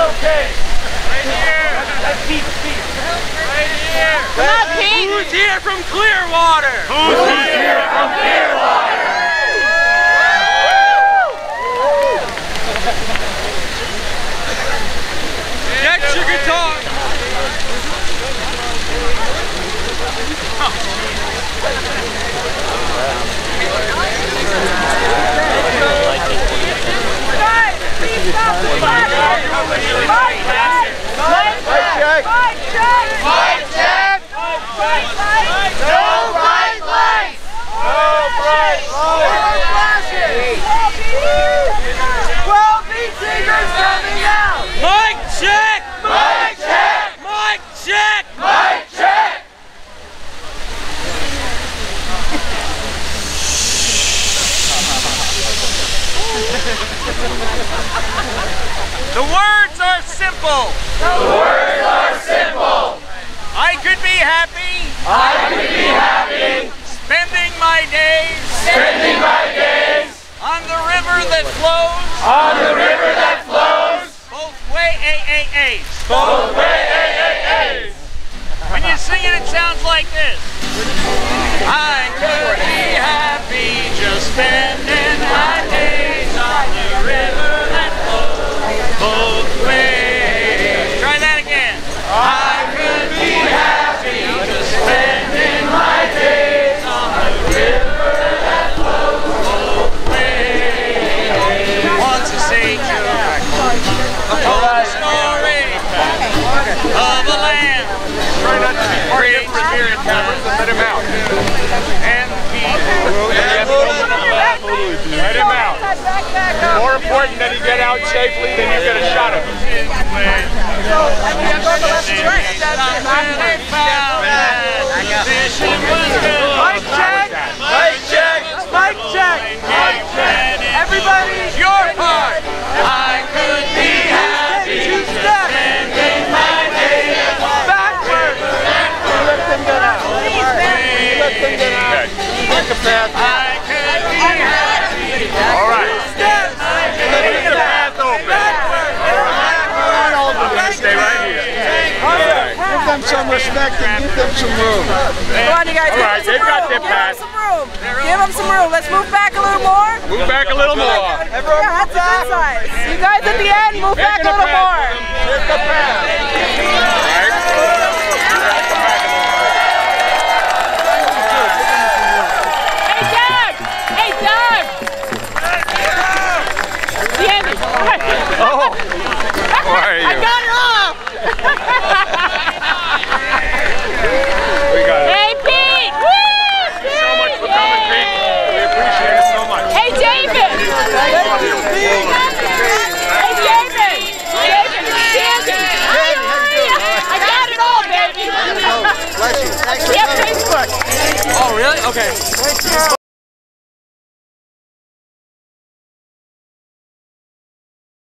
okay. Right here. That's Pete Seeger. Right here. Come on, Pete. Who's here from Clearwater? Who's here from Clearwater? Get your guitar. The words are simple. The words are simple. I could be happy. I could be happy. Spending my days. Spending my days. On the river that flows. On the river that flows. Both wa-a-a-ays. Both wa-a-a-ays. When you sing it, it sounds like this. I could be happy just spending my days on the river that flows both ways. Try that again. I could be happy just spending my days on the river that flows both ways. Once a sage told a story of a land. Try not to be part of the spirit members and let him out. And people. Let him out. More important that he get out safely than you get a shot of him. Mic check! Mic check! Mic check! Everybody, your part! I could be happy just spending my days backwards! Let them get out. Let them get out. Like a path. I could be happy. All right. Step! Leave the path open. Stay right here. Give them some respect and give them some room. Come on, you guys. All right, they've got their Give path. them some room. Give them some room. Let's move back a little more. Move back a little more. Yeah, that's a good size. You guys at the end, move back a little more. Here's the path. All right. Hey, Doug! Hey, Doug! Sandy! Oh, how are you? I got it off! We got it. Hey, Pete! Woo! Thank you so much for coming, Pete. We appreciate it so much. Hey, David! Hey, David! David! Sandy! Hi, how are you? I got it all, baby! Bless you. Thanks for We have coming. Facebook! Oh, really? Okay.